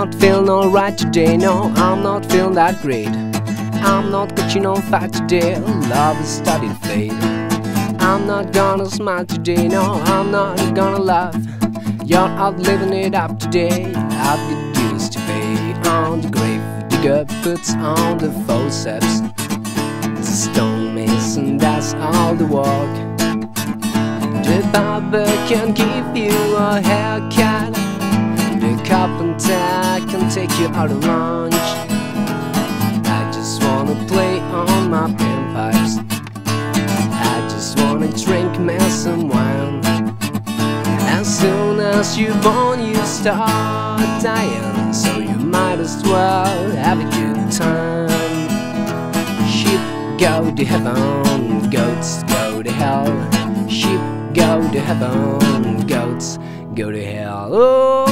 not feeling alright today, no, I'm not feeling that great. I'm not catching on fire today, love is starting to fade. I'm not gonna smile today, no, I'm not gonna laugh. You're out living it up today, I've got dues to pay. On the grave digger puts on the forceps. It's a stonemason, that's all the work. The barber can give you a haircut. The carpenter can take you out to lunch. I just wanna play on my panpipes. I just wanna drink me some wine. As soon as you're born you start dying, so you might as well have a good time. Sheep go to heaven, goats go to hell. Sheep go to heaven, goats go to hell. Oh.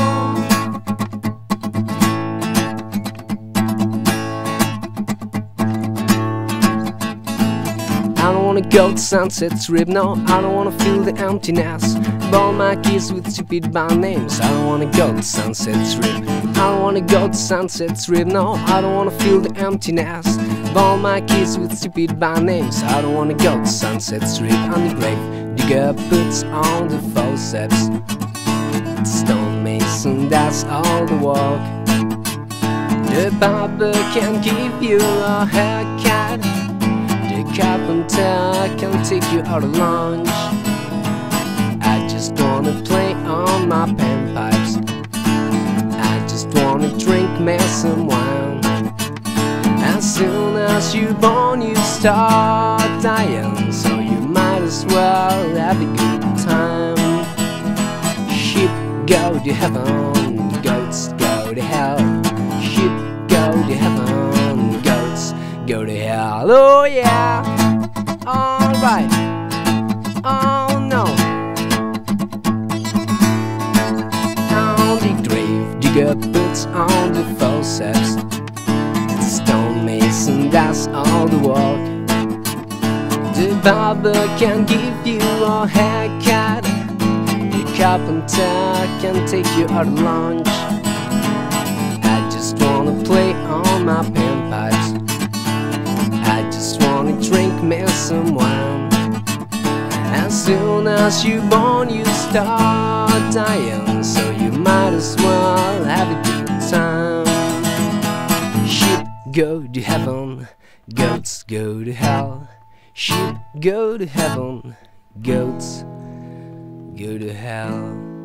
I don't wanna go to Sunset Strip, no, I don't wanna feel the emptiness. Ball my keys with stupid band names. I don't wanna go to Sunset Strip. I don't wanna go to Sunset Strip, no, I don't wanna feel the emptiness. Ball my keys with stupid band names. I don't wanna go to Sunset Strip. On the grave digger puts on the forceps. Stonemason, that's all the work. The barber can give you a haircut. The carpenter can take you out to lunch. I just wanna play on my panpipes. I just wanna drink me some wine. As soon as you're born you start dying, so you might as well have a good time. Sheep go to heaven, goats go to hell. Sheep go to heaven, goats go to hell. Oh yeah, alright. Oh no. On the grave digger puts on the forceps. Stonemason, that's all the work. The barber can give you a haircut. The carpenter can take you out to lunch. I just wanna play on my panpipes. I just wanna drink me some wine. As soon as you're born you start dying, so you might as well have a good time. Sheep go to heaven, goats go to hell. Sheep go to heaven, goats go to hell.